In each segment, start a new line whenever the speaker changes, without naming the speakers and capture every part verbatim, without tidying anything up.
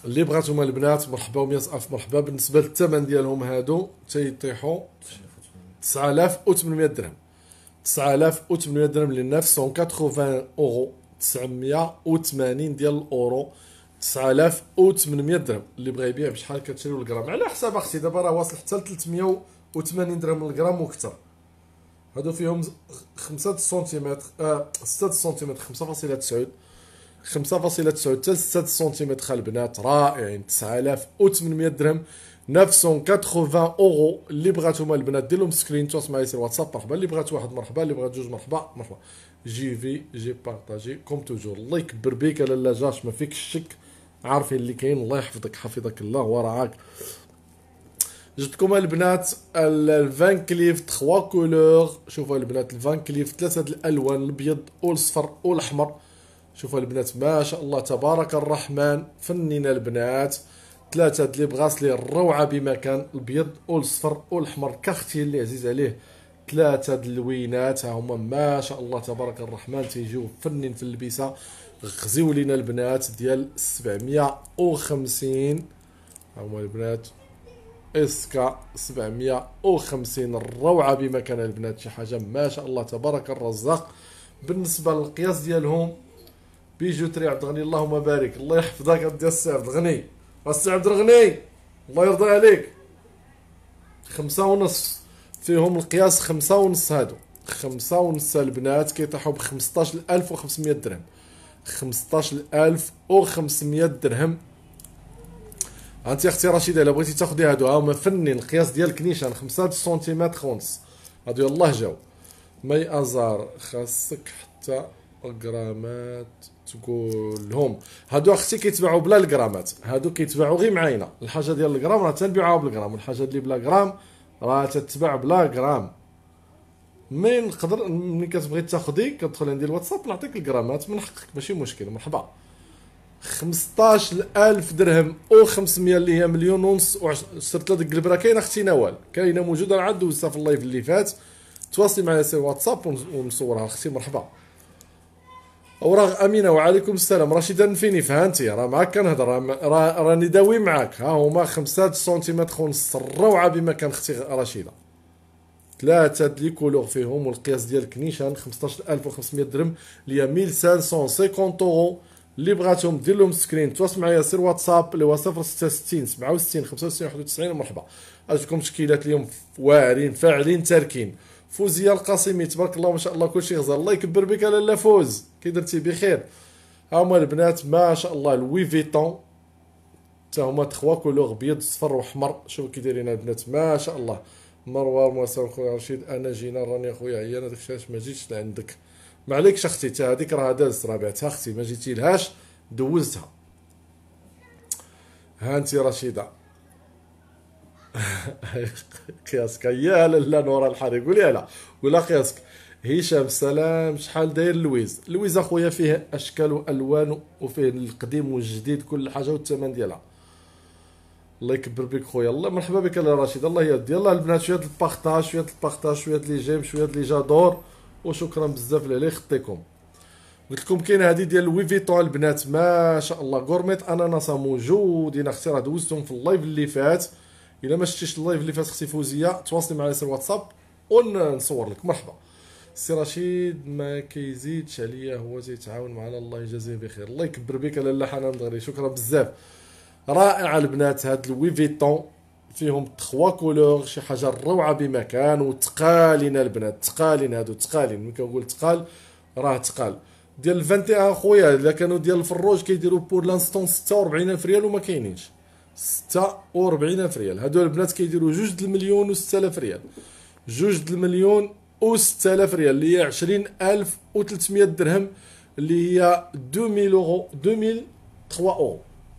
اللي بغاتهم البنات مرحبا ومية الف مرحبا. بالنسبه للثمن ديالهم هادو تيطيحوا تسعة آلاف وثمانمائة درهم، تسعة آلاف وثمانمائة درهم ل تسعمائة وثمانين اورو، تسعمائة وثمانين ديال الاورو، تسعة آلاف وثمانمائة درهم. اللي بغى يبيع بشحال كتشريو الغرام على حساب اختي، دابا راه واصل حتى ل ثلاثمائة وثمانين درهم الغرام وكثر. هادو فيهم خمسة سنتيمتر آه ستة سنتيمتر، خمسة فاصلة تسعة، خمسة فاصلة تسعة حتى ستة سنتيمتر البنات رائعين. تسعة آلاف وثمانمائة درهم، تسعمائة وثمانين اورو. اللي بغاتهم البنات دير لهم سكرين توصل معايا سير واتساب مرحبا. اللي بغات واحد مرحبا، اللي بغات جوج مرحبا مرحبا. جي في جي بارطاجي كوم توجور. الله يكبر بيك لالا جاش، ما فيك الشك، عارفين اللي كاين. الله يحفظك حفظك الله ورعاك. جبتكم البنات الفان كليف تخوا كولور. شوفوا البنات الفان كليف ثلاثه الالوان، الابيض والصفر والاحمر. شوفوا البنات ما شاء الله تبارك الرحمن، فنينا البنات. ثلاثه اللي بغاس لي الروعه بمكان، الابيض والصفر والاحمر كاختي اللي عزيز عليه. ثلاثه اللوينات ها هما ما شاء الله تبارك الرحمن، تيجيو فنين في اللبسه. غزيو لينا البنات ديال سبعمائة وخمسين، ها هما البنات اسكا سبعمائة وخمسين، الروعه بمكان البنات. شي حاجه ما شاء الله تبارك الرزاق. بالنسبه للقياس ديالهم بيجوتري عبد الغني اللهم بارك، الله يحفظك ديال السي عبد الغني، السي عبد الغني الله يرضى عليك. خمسة ونص فيهم القياس، خمسة ونص هادو، خمسة ونص البنات كيطيحوا ب خمسطاش ألف وخمسمائة درهم، خمسطاش ألف وخمسمائة درهم. انت اختي رشيده الا بغيتي تاخدي هادو ها هما فنين. القياس ديال كنيشان خمسة سنتيمتر ونص، هادو يلاه جاو. مي ازار خاصك حتى غرامات تقولهم. هادو اختي كيتباعوا بلا الغرامات، هادو كيتباعوا غير معاينه. الحاجه ديال الغرام راه تنبيعوها بالغرام، والحاجه اللي بلا غرام راه تتباع بلا غرام. مي نقدر ملي كتبغي تاخدي كتدخل عندي الواتساب نعطيك الغرامات من حقك، ماشي مشكل مرحبا. خمسطاش ألف درهم وخمسمائة اللي هي مليون ونص. وشرت ديك البرا كاينه اختي نوال، كاينه موجوده عاد دوزتها في اللايف اللي فات. تواصلي معايا سير واتساب ونصورها اختي مرحبا. اوراق امينه وعليكم السلام. رشيده نفيني فهمتي، راه معاك كنهضر، راه راني داوي معاك. ها هما خمسة سنتيمتر ونص الروعه بما كان اختي رشيده. ثلاثه لي كولور فيهم، والقياس ديال كنيشان خمسطاش ألف وخمسمائة درهم اللي هي ألف وخمسمائة وخمسين اورو. اللي بغاتهم دير لهم سكرين تواصل معايا سير واتساب اللي هو صفر ستة وستين سبعة وستين خمسة وستين واحد وتسعين مرحبا. اجيكم تشكيلات اليوم واعرين فاعلين تاركين. فوزيه القاسمي تبارك الله ما شاء الله كلشي غزال، الله يكبر بك لاله فوز، كي درتي بخير. ها هما البنات ما شاء الله لوي فيتون، حتى هما تخوا كولور ابيض صفر واحمر. شوفوا كي دايرين البنات ما شاء الله. مروه موسى خويا رشيد، انا جينا راني خويا عيانه داكشي علاش ما جيتش لعندك. ما عليكش اختي، حتى هذيك راه دازت راه بعتها اختي، ما جيتي لهاش دوزتها. ها انت رشيده قياسك يا لاله نورا الحري، قولي لا ولا قياسك. هشام سلام شحال داير لويز؟ لويز اخويا فيه اشكال والوان وفيه القديم والجديد كل حاجه والثمن ديالها. الله يكبر بك خويا، الله مرحبا بك لاله رشيد، الله يهدي. يلاه البنات شويه البارطاج شويه البارطاج شويه لي جيم شويه لي جادور، وشكرا بزاف اللي خطيكم. قلت لكم كاين هذه ديال لوي فيتون البنات ما شاء الله. غورميت اناناس موجودين اختي، راه دوزتهم في اللايف اللي فات. الا ما شفتيش اللايف اللي فات اختي فوزيه تواصلي معايا في الواتساب ونصور لك مرحبا. السي رشيد ما كيزيدش عليا، هو تيتعاون معنا الله يجازيه بخير. الله يكبر بك لاله حنان دغري، شكرا بزاف. رائعه البنات هاد لوي فيتون فيهم تخوا كولور، شي حاجه روعه بمكان. وتقالين البنات تقالين، هادو تقالين، ملي كنقول تقال راه تقال. ديال الواحد وعشرين اخويا الا كانوا ديال الفروج كيديروا بور لانستون ستة وأربعين ألف ريال وما كاينينش. ستة وأربعين ألف ريال هادو البنات كيديروا جوج د المليون و ستة آلاف ريال، جوج د المليون و ستة آلاف ريال اللي هي عشرين ألف وثلاثمائة درهم اللي هي ألفين اورو، ألفين وثلاثة اورو،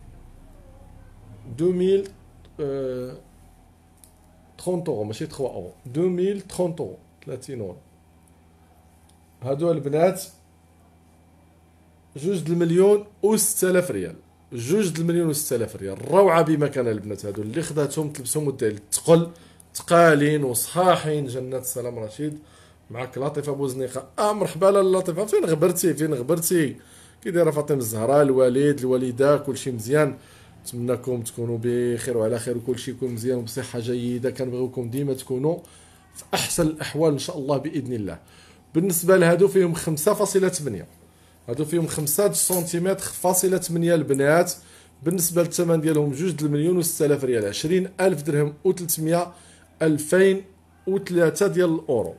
ألفين آه ثلاثين اورو ماشي ثلاثة اورو، ألفين وثلاثين اورو، ثلاثين اورو. هادو البنات جوج د المليون و ستة آلاف ريال، جوج د المليون و ستة آلاف ريال. روعه بمكان البنات هادو اللي خداتهم تلبسهم ودير تقل تقالين وصحاحين. جنات السلام رشيد معك لطيفه بوزنيقه. اه مرحبا لاله لطيفه، فين غبرتي فين غبرتي؟ كي دايره فاطمه الزهراء، الوالد الوالده كلشي مزيان؟ نتمنىكم تكونوا بخير وعلى خير وكل شيء يكون مزيان وبصحه جيده. كنبغيوكم ديما تكونوا في احسن الاحوال ان شاء الله باذن الله. بالنسبه لهادو فيهم خمسة فاصلة ثمانية، هادو فيهم خمسة سنتيمتر فاصلة ثمانية البنات. بالنسبه للثمن ديالهم جوج المليون و ستة آلاف ريال، عشرين ألف درهم و ثلاثمية، ألفين وثلاثة ديال الاورو،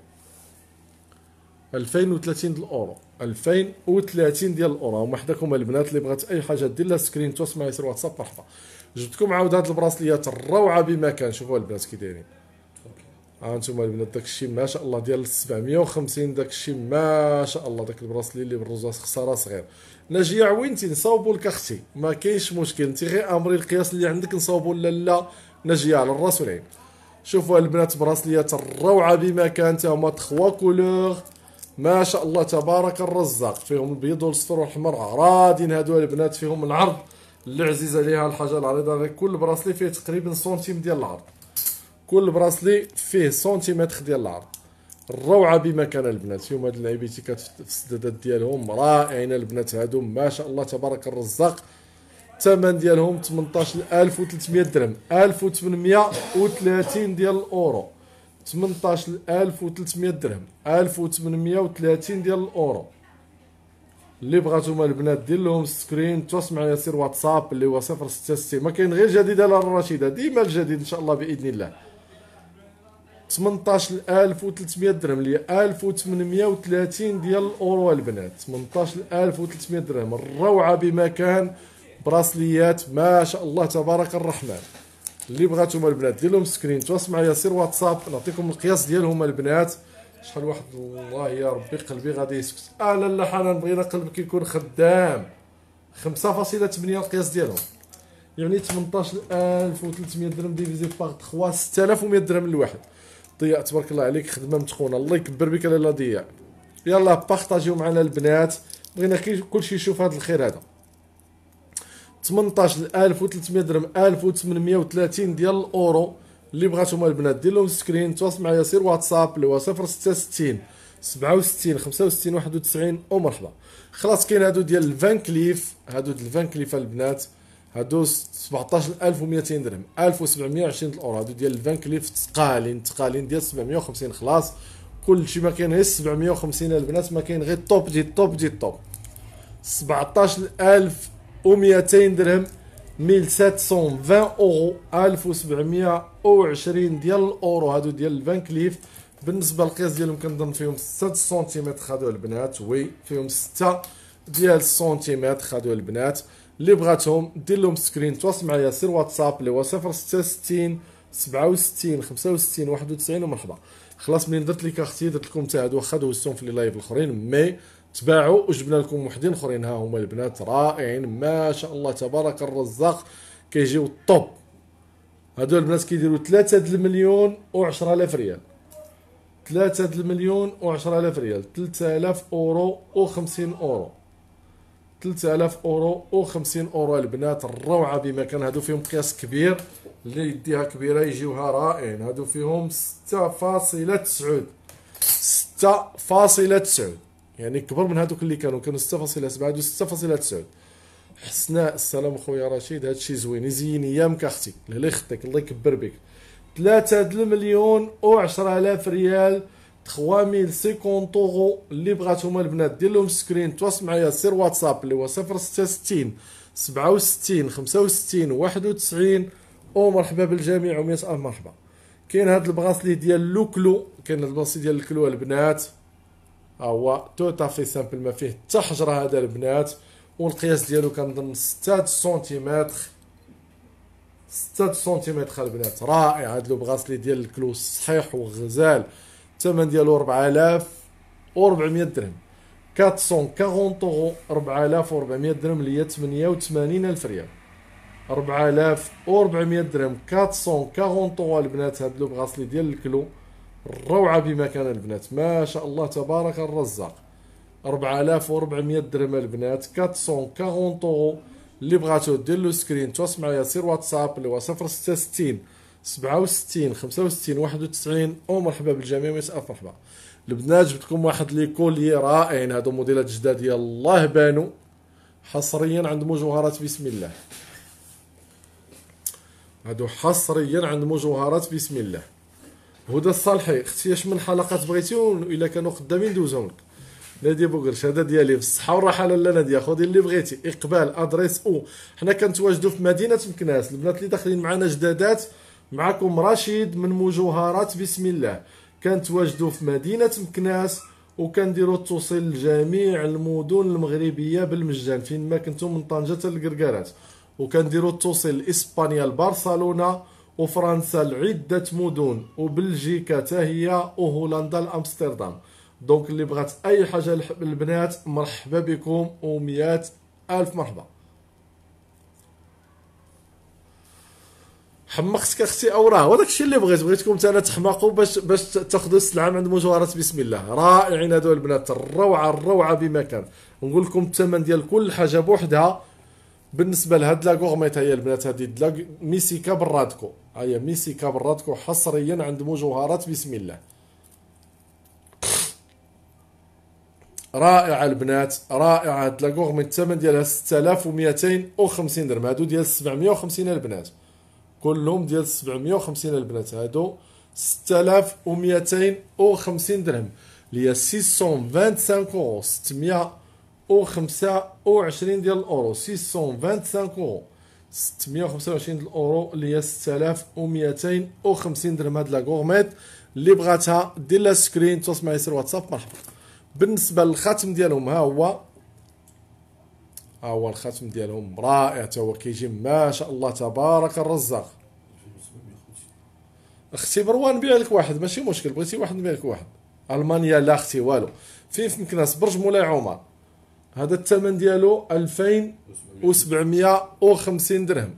ألفين وثلاثين ديال الاورو، ألفين وثلاثين ديال الاورو. هما حداكم البنات اللي بغات اي حاجه دير لها سكرين توصل معايا سير واتساب مرحبا. جبتكم عاود هاد البراسليات الروعه بما كان. شوفوا البنات كي دايرين، ها انتم البنات داكشي ما شاء الله ديال سبعمية وخمسين، داكشي ما شاء الله. داك البراسلي اللي بالرزاز خساره صغير. ناجيه عوينتي نصاوبوا لك اختي، ما كاينش مشكل، انت غير امري القياس اللي عندك نصاوبوا. لا لا ناجيه على الراس والعين. شوفوا البنات براسليات الروعه بما كان، تا هما تخوا كولور ما شاء الله تبارك الرزاق. فيهم البيض والاصفر والاحمر عرادين هادو البنات. فيهم العرض اللي عزيز عليها الحاجه العريضه. كل براسلي فيه تقريبا سنتيم ديال العرض، كل براسلي فيه سنتيمتر ديال العرض. الروعه بما كان البنات. فيهم هاد اللعيبيتيكات في السدادات ديالهم رائعين البنات هادو ما شاء الله تبارك الرزاق. الثمن ديالهم ثمنطاش ألف وثلاثمية درهم، ألف وثمنمية وثلاثين ديال الاورو. ثمنطاش ألف وثلاثمية درهم، ألف وثمنمية وثلاثين ديال الاورو. اللي بغاتوما البنات دير لهم سكرين تواصل معايا سير واتساب اللي هو صفر ستة ستين. ما كاين غير جديد على الرشيده، ديما الجديد ان شاء الله باذن الله. ثمنطاش ألف وثلاثمية درهم اللي هي ألف وثمنمية وثلاثين ديال الاورو البنات. ثمنطاش ألف وثلاثمية درهم. الروعه بما كان براسليات ما شاء الله تبارك الرحمن. اللي بغاتوما البنات دير لهم سكرين تواصل معايا سير واتساب نعطيكم القياس ديالهم البنات. شحال واحد والله يا ربي قلبي غادي يسكت. اه لا لا حنان بغينا قلبك يكون خدام. خمسة فاصلة ثمانية القياس ديالهم، يعني ثمنطاش ألف وثلاثمية درهم ديفيزي باغ ثلاثة، ستة آلاف ومية درهم للواحد. ضياء تبارك الله عليك، خدمه متقونه، الله يكبر بك لاله ضياء. يلا بارطاجيو معنا البنات، بغينا كلشي يشوف هذا الخير هذا. ثمنطاش ألف وثلاثمية درهم، ألف وثمنمية وثلاثين ديال الاورو. اللي بغاتوما البنات دير لهم سكرين تواصل معايا سير واتساب اللي هو صفر ستة ستين سبعة وستين خمسة وستين واحد وتسعين ومرحبا. خلاص كاين هادو ديال الفان كليف، هادو ديال الفان كليف البنات، هادو سبعطاش ألف ومئتين درهم، ألف وسبعمية وعشرين الاورو. هادو ديال الفان كليف تقالين تقالين ديال سبعمية وخمسين. خلاص كلشي ما كاين غير سبعمية وخمسين البنات، ما كاين غير الطوب ديال الطوب ديال الطوب. سبعطاش ألف ومئتين درهم، ألف وسبعمية وعشرين اورو، ألف وسبعمية وعشرين ديال الاورو. هادو ديال الفان كليف. بالنسبه للقياس ديالهم كنظن فيهم ستة سنتيمتر خدوا البنات. وي فيهم ستة ديال السنتيمتر خدوا البنات. اللي بغاتهم دير لهم سكرين تواصل معايا سير واتساب اللي هو صفر ستة ستين سبعة وستين خمسة وستين واحد وتسعين ومرحبا. خلاص منين درت لك اختي درت لكم حتى هادو واخا دوزتهم في لي لايف الاخرين مي تباعوا وجبنا لكم وحدين اخرين. ها هما البنات رائعين ما شاء الله تبارك الرزاق، كيجيو الطوب. هادو البنات كيديروا ثلاثة د المليون و10 آلاف ريال، ثلاثة د المليون و10 آلاف ريال، ثلاثة آلاف اورو و50 اورو، ثلاثة آلاف اورو و50 اورو البنات. الروعه بما كان. هادو فيهم قياس كبير، اللي يديها كبيره يجيوها رائعين. هادو فيهم ستة فاصلة تسعة، ستة فاصلة تسعة، يعني كبر من هادوك اللي كانوا كانوا ستة فاصلة سبعة، هادو ستة فاصلة تسعة. حسناء السلام خويا رشيد، هادشي زوين يزين ايامك اختي، الله يخطيك الله يكبر بك. ثلاثة د المليون و10 آلاف ريال، ثلاثمية وخمسين اورو. اللي بغاتهم البنات دير لهم سكرين تواصل معايا سير واتساب اللي هو صفر ستة ستين سبعة وستين خمسة وستين واحد وتسعين ومرحبا بالجميع ومية الف مرحبا. كاين هاد البغاسلي ديال لوكلو، كاين هاد البغاسلي ديال الكلو البنات، ها هو توتافي سامبل ما فيه حتى حجره هذا البنات. والقياس ديالو كنظن ستة سنتيمتر، ستة سنتيمتر البنات. رائع هاد لو بغاسلي ديال الكلو صحيح وغزال. الثمن ديالو أربعة آلاف وأربعمية درهم، أربعمية وأربعين اورو، أربعة آلاف وأربعمية درهم اللي هي ثمانية وثمانين ألف ريال. أربعة آلاف وأربعمية درهم، أربعمية وأربعين اورو البنات. هاد لو بغاسلي ديال الكلو الروعه بما كان البنات ما شاء الله تبارك الرزاق. أربعة آلاف وأربعمية درهم البنات، أربعمية وأربعين اورو. اللي بغاتو دير له سكرين تواصل معايا سير واتساب اللي هو صفر ستة ستين سبعة وستين خمسة وستين واحد وتسعين ومرحبا بالجميع ويسأل مرحبا. البنات جبت لكم واحد لي كولي رائعين، هادو موديلات جداد يلاه بانوا حصريا عند مجوهرات بسم الله. هادو حصريا عند مجوهرات بسم الله. هدى الصالحي، اختي اش من حلقات بغيتي الا كانوا خدامين ندوزهم لك. نادي بوكرش هذا ديالي بالصحه والراحه. لاله ناديه خذي اللي بغيتي. اقبال ادريس او. حنا كنتواجدوا في مدينه مكناس. البنات اللي داخلين معنا جدادات، معكم رشيد من مجوهرات بسم الله. كنتواجدوا في مدينه مكناس وكنديروا التوصيل لجميع المدن المغربيه بالمجان فين ما كنتم من طنجه حتى للكركارات. وكنديروا التوصيل لاسبانيا لبرشلونه وفرنسا لعده مدن وبلجيكا حتى هي وهولندا لامستردام. دونك اللي بغات اي حاجه للبنات مرحبا بكم ومئات الف مرحبا. حمقتك اختي اوراق وداك الشيء اللي بغيت. بغيتكم حتى انا تحماقوا باش باش تاخذوا السلعه من عند مجوهرات بسم الله. رائعين هادو البنات، الروعه الروعه بمكان. نقول لكم الثمن ديال كل حاجه بوحدها. بالنسبه لهاد لاكورميت هي البنات هادي دلاك ميسيكا برادكو، هي ميسيكا برادكو حصريا عند مجوهرات بسم الله. رائعه البنات رائعه. هاد لاكورميت الثمن ديالها ستة آلاف ومئتين وخمسين درهم. هادو ديال سبعمية وخمسين البنات، كلهم ديال سبعمية وخمسين البنات. هادو ستة آلاف ومئتين وخمسين درهم اللي هي ستمية وخمسة وعشرين اورو. ستمية وخمسة وعشرين ديال الاورو. ستمية وخمسة وعشرين اورو. ستمية وخمسة وعشرين ديال الاورو اللي هي ستة آلاف ومئتين وخمسين درهم. هاد لاكورميت اللي بغاتها دير لها سكرين توصل معايا سير واتساب مرحبا. بالنسبه للخاتم ديالهم ها هو ها هو الخاتم ديالهم رائع حتى هو كيجي ما شاء الله تبارك الرزاق. اختي مروان نبيع لك واحد ماشي مشكل. بغيتي واحد نبيع لك واحد. المانيا لا اختي والو. فين في مكناس برج مولاي عمر. هذا الثمن ديالو ألفين وسبعمية وخمسين درهم.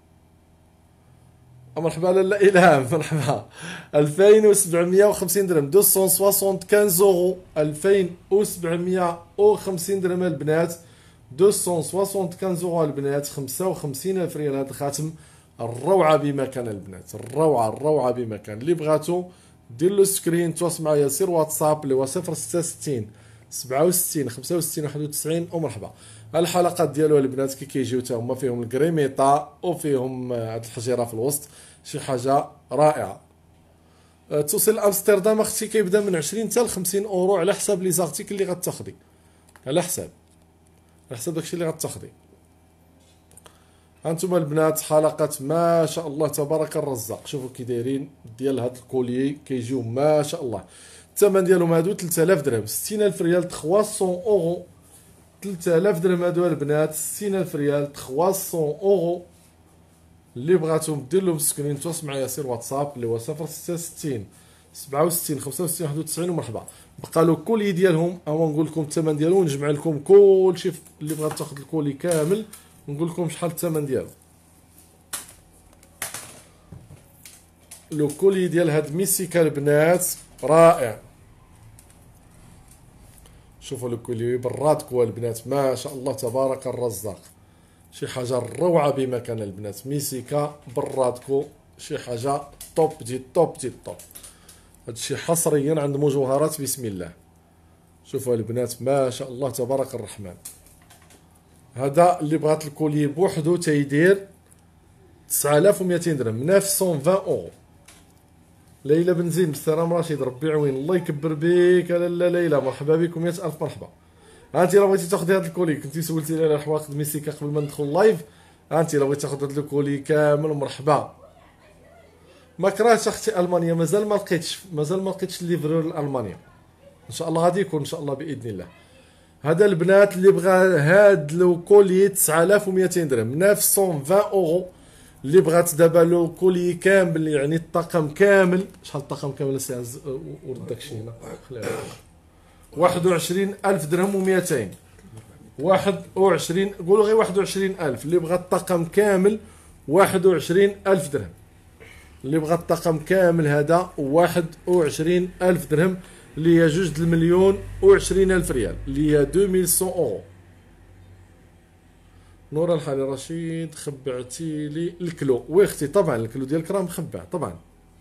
مرحبا لاله الهام مرحبا. ألفين وسبعمية وخمسين درهم. مئتين وخمسة وخمسين اورو. ألفين وسبعمية وخمسين درهم البنات. مئتين وخمسة وخمسين اورو البنات. خمسة وخمسين ألف ريال هذا الخاتم. الروعه بمكان البنات، الروعه الروعه بمكان. اللي بغاتو دير له سكرين تواصل معايا سير واتساب اللي هو صفر ستة وستين سبعة وستين خمسة وستين واحد وتسعين ومرحبا. الحلقات ديالو البنات كي كيجيو حتى هما فيهم الكريميطا وفيهم هاد الحجيره في الوسط، شي حاجه رائعه. توصل لامستردام اختي كيبدا من عشرين حتى ل خمسين اورو على حساب لي زارتيكل اللي غتاخدي، على حساب على حساب داكشي اللي غتاخدي. هانتوما البنات حلقات ما شاء الله تبارك الرزاق. شوفوا كي دايرين ديال هاد الكوليي كيجيو ما شاء الله. الثمن ديالهم هادو ثلاثة آلاف درهم. ستين ألف ريال ثلاثمية اورو. ثلاثة آلاف درهم هادو البنات. ستين ألف ريال ثلاثمية اورو. اللي بغاتهم دير لهم سكرين تواصل معايا سير واتساب اللي هو صفر ستة وستين سبعة وستين خمسة وستين واحد وتسعين ومرحبا. بقى له الكولي ديالهم او نقول لكم الثمن ديالو ونجمع لكم كلشي اللي بغات تاخذ الكولي كامل نقول لكم شحال الثمن ديالو. لو كولي ديال هاد ميسيكا البنات رائع. شوفوا لو كولي برادكو البنات ما شاء الله تبارك الرزاق. شي حاجه روعه بمكان البنات. ميسيكا برادكو شي حاجه توب دي توب دي توب. هادشي حصريا عند مجوهرات بسم الله. شوفوا البنات ما شاء الله تبارك الرحمن. هذا اللي بغات الكولي بوحدو تيدير تسعة آلاف ومئتين درهم. مئتين وعشرين اورو. ليلى بن زين بالسلام رشيد ربي يعوين الله يكبر بك. لاله ليلى مرحبا بكم مئة الف مرحبا. ها انت الا بغيتي تاخذي هذا الكولي كنتي سولتيني على حواقد ميسيكا قبل ما ندخل اللايف. ها انت الا بغيتي تاخذ هذا الكولي كامل مرحبا. ما كرهتش اختي المانيا مازال ما لقيتش مازال ما لقيتش الليفرور لالمانيا. ان شاء الله غادي يكون ان شاء الله باذن الله. هذا البنات اللي بغى هاد لو كولي تسعة آلاف ومئتين درهم. مئتين وعشرين اورو. اللي بغات دابا لو كولي كامل يعني الطاقم كامل. شحال الطاقم كامل السي ورد داكشي هنا واحد وعشرين ألف درهم ومئتين. واحد وعشرين قولوا غير واحد وعشرين ألف. اللي بغى الطاقم كامل واحد وعشرين ألف درهم. اللي بغى الطاقم كامل هذا واحد وعشرين ألف درهم اللي هي جوج المليون وعشرين ألف ريال اللي هي ألفين ومئة اورو. نورا الحالي رشيد خبعتي لي الكلو. وي اختي طبعا الكلو ديالك راه مخبع طبعا.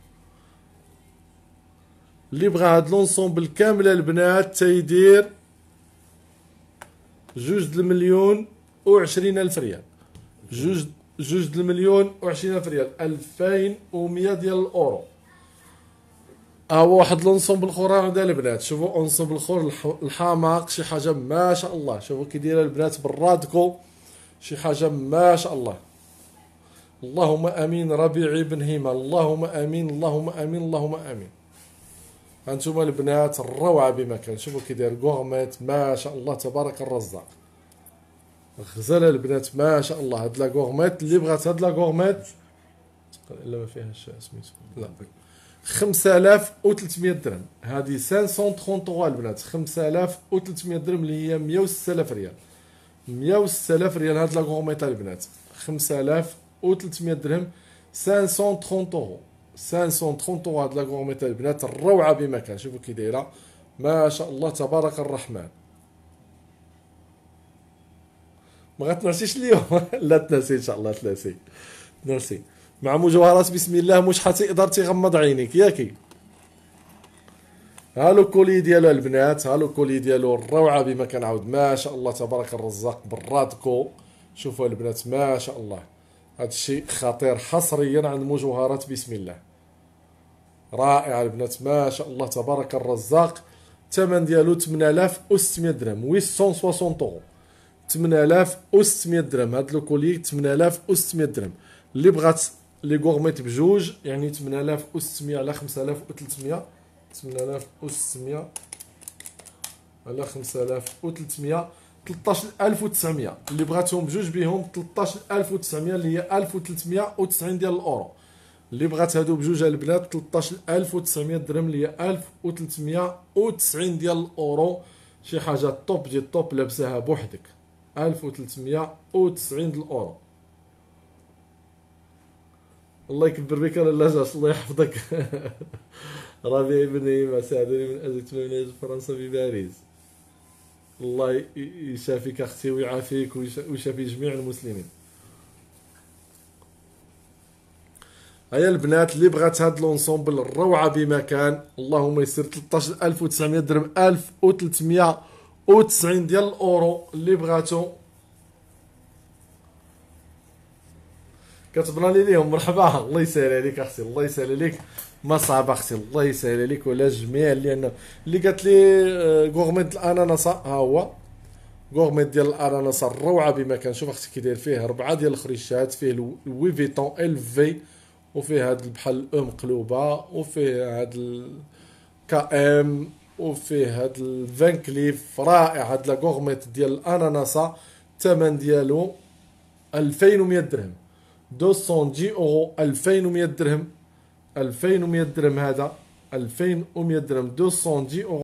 اللي بغى هاد لونسومبل كامل البنات تيدير جوج المليون وعشرين ألف ريال. جوج جوج د المليون وعشرين الف ريال، ألفين ومية ديال الاورو. ها هو واحد لونسومبل اخرى عندها البنات. شوفوا اونسومبل اخر الحماق، شي حاجه ما شاء الله. شوفوا كي دايره البنات بالرادكو، شي حاجه ما شاء الله. اللهم امين. ربيعي بن هيما، اللهم امين اللهم امين اللهم امين. هانتوما البنات الروعه بمكان. شوفوا كي داير كوغميت ما شاء الله تبارك الرزاق. غزاله البنات ما شاء الله. هاد لا كوغميت اللي بغات هاد لا كوغميت الا ما فيهاش سميتو لا خمسة آلاف وثلاثمية درهم. هذه خمسمية وثلاثة البنات، خمسة آلاف وثلاثمية درهم اللي هي مية وستة آلاف ريال. مية وستة آلاف ريال هاد لا كوغميت البنات، خمسة آلاف وثلاثمية درهم، خمسمية وثلاثين اورو. خمسمية وثلاثين اورو هاد لا كوغميت البنات الروعه بمكان. شوفوا كي دايره ما شاء الله تبارك الرحمن. ما غتنسيش اليوم لا تنسي ان شاء الله تنسي تنسي مع مجوهرات بسم الله مش حتقدر تغمض عينيك ياكي. هالو كولي ديالو البنات، هالو كولي ديالو الروعه بما كنعاود ما شاء الله تبارك الرزاق بالرادكو. شوفوا البنات ما شاء الله، هذا الشيء خطير حصريا عند مجوهرات بسم الله. رائع البنات ما شاء الله تبارك الرزاق. الثمن ديالو ثمانية آلاف وستمية درهم، ثمانمية وستين اورو. ثمانية آلاف وستمية درهم هاد لو كولي، ثمانية آلاف وستمية درهم. اللي بغات لي غورميت بجوج يعني ثمانية آلاف وستمية على خمسة آلاف وثلاثمية، ثمانية آلاف وستمية على خمسة آلاف وثلاثمية، ثلاثطاش ألف وتسعمية. اللي بغاتهم بجوج بهم ثلاثطاش ألف وتسعمية اللي هي ألف وثلاثمية وتسعين ديال الاورو. اللي بغات هادو بجوج البنات ثلاثطاش ألف وتسعمية درهم اللي هي ألف وثلاثمية وتسعين ديال الاورو. شي حاجه طوب ديال الطوب لابساها بوحدك، ألف وثلاثمية وتسعين ديال الاورو. الله يكبر بك لاجاش، الله يحفظك. ربيعي بن هيما ساعدني من اجل تمنية فرنسا بباريس. الله يشافيك اختي ويعافيك ويشافي جميع المسلمين. هيا البنات اللي بغات هاد لونسومبل الروعه بمكان اللهم يسر ثلاثطاش ألف وتسعمية درهم، ألف وثلاثمية وتسعين ديال الاورو. اللي بغاتو كتبنا لي ليهم مرحبا. الله يسهل عليك اختي، الله يسهل عليك، ما صعب اختي، الله يسهل عليك ولا الجميع. لان اللي قالت لي غورميت الاناناس ها هو غورميت ديال الاناناس الروعه بمكان. شوف اختي كي داير فيه اربعه ديال الخريشات، فيه لوي فيتون ال في، وفيه هاد بحال او مقلوبه، وفيه هاد الكا ام، وفيه هاد الفان كليف. رائع هاد لا غورميت ديال الاناناس. الثمن ديالو ألفين ومية درهم، مئتين وعشرين اورو، ألفين ومية درهم، ألفين ومية درهم هذا، ألفين ومية درهم، مئتين وعشرين اورو.